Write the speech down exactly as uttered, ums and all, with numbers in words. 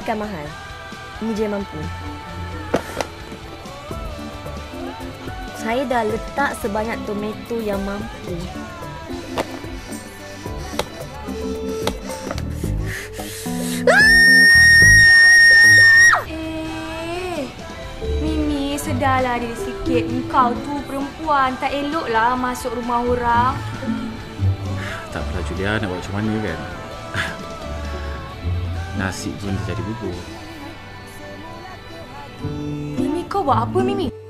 ikan mahal. Ini je yang mampu. Saya dah letak sebanyak tomato yang mampu. Eh, Mimi, sedarlah diri sikit. Engkau tu perempuan, tak eloklah masuk rumah orang. Tak apalah Julia, nak buat macam mana kan? Nasi pun dah jadi bubur. Mimi, kau buat apa Mimi?